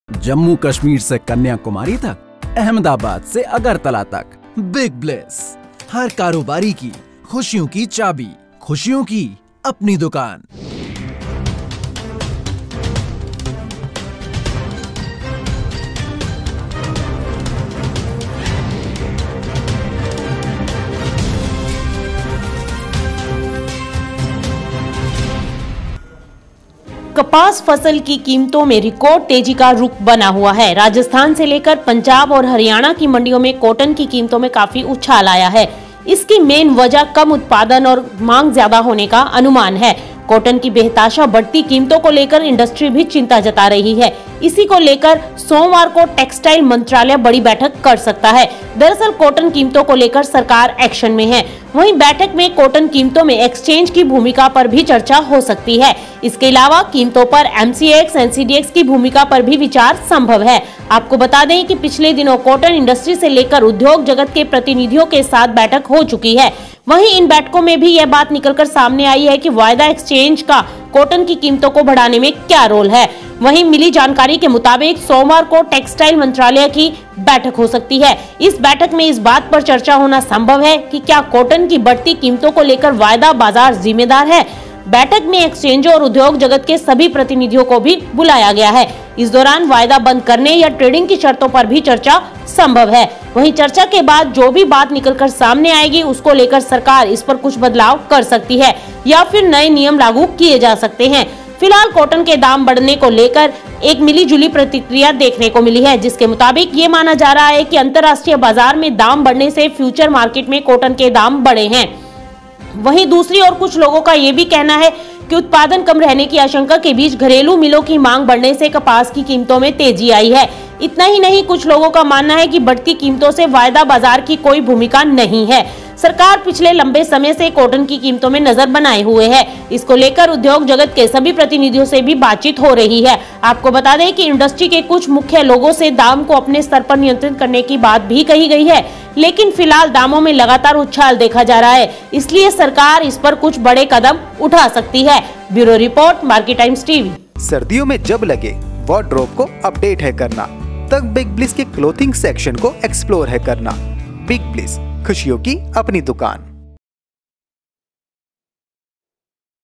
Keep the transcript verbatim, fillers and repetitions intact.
जम्मू कश्मीर से कन्याकुमारी तक, अहमदाबाद से अगरतला तक, बिग ब्लिस, हर कारोबारी की खुशियों की चाबी, खुशियों की अपनी दुकान। कपास फसल की कीमतों में रिकॉर्ड तेजी का रुख बना हुआ है। राजस्थान से लेकर पंजाब और हरियाणा की मंडियों में कॉटन की कीमतों में काफी उछाल आया है। इसकी मेन वजह कम उत्पादन और मांग ज्यादा होने का अनुमान है। कॉटन की बेहताशा बढ़ती कीमतों को लेकर इंडस्ट्री भी चिंता जता रही है। इसी को लेकर सोमवार को टेक्सटाइल मंत्रालय बड़ी बैठक कर सकता है। दरअसल कॉटन कीमतों को लेकर सरकार एक्शन में है। वहीं बैठक में कॉटन कीमतों में एक्सचेंज की भूमिका पर भी चर्चा हो सकती है। इसके अलावा कीमतों पर एमसीएक्स, एनसीडीएक्स की भूमिका पर भी विचार संभव है। आपको बता दें कि पिछले दिनों कॉटन इंडस्ट्री से लेकर उद्योग जगत के प्रतिनिधियों के साथ बैठक हो चुकी है। वहीं इन बैठकों में भी यह बात निकलकर सामने आई है कि वायदा एक्सचेंज का कॉटन की कीमतों को बढ़ाने में क्या रोल है। वहीं मिली जानकारी के मुताबिक सोमवार को टेक्सटाइल मंत्रालय की बैठक हो सकती है। इस बैठक में इस बात पर चर्चा होना संभव है कि क्या कॉटन की बढ़ती कीमतों को लेकर वायदा बाजार जिम्मेदार है। बैठक में एक्सचेंजों और उद्योग जगत के सभी प्रतिनिधियों को भी बुलाया गया है। इस दौरान वायदा बंद करने या ट्रेडिंग की शर्तों पर भी चर्चा संभव है। वहीं चर्चा के बाद जो भी बात निकलकर सामने आएगी उसको लेकर सरकार इस पर कुछ बदलाव कर सकती है या फिर नए नियम लागू किए जा सकते हैं। फिलहाल कॉटन के दाम बढ़ने को लेकर एक मिली जुली प्रतिक्रिया देखने को मिली है, जिसके मुताबिक ये माना जा रहा है कि अंतर्राष्ट्रीय बाजार में दाम बढ़ने से फ्यूचर मार्केट में कॉटन के दाम बढ़े हैं। वहीं दूसरी ओर कुछ लोगों का ये भी कहना है कि उत्पादन कम रहने की आशंका के बीच घरेलू मिलों की मांग बढ़ने से कपास की कीमतों में तेजी आई है। इतना ही नहीं, कुछ लोगों का मानना है कि बढ़ती कीमतों से वायदा बाजार की कोई भूमिका नहीं है। सरकार पिछले लंबे समय से कॉटन की कीमतों में नजर बनाए हुए है। इसको लेकर उद्योग जगत के सभी प्रतिनिधियों से भी बातचीत हो रही है। आपको बता दें कि इंडस्ट्री के कुछ मुख्य लोगों से दाम को अपने स्तर पर नियंत्रित करने की बात भी कही गई है, लेकिन फिलहाल दामों में लगातार उछाल देखा जा रहा है। इसलिए सरकार इस पर कुछ बड़े कदम उठा सकती है। Bureau report, market Times TV. सर्दियों में जब लगे वार्डरोब को अपडेट है करना, तब बिग ब्लिस के क्लोथिंग सेक्शन को एक्सप्लोर है करना। बिग ब्लिस, खुशियों की अपनी दुकान।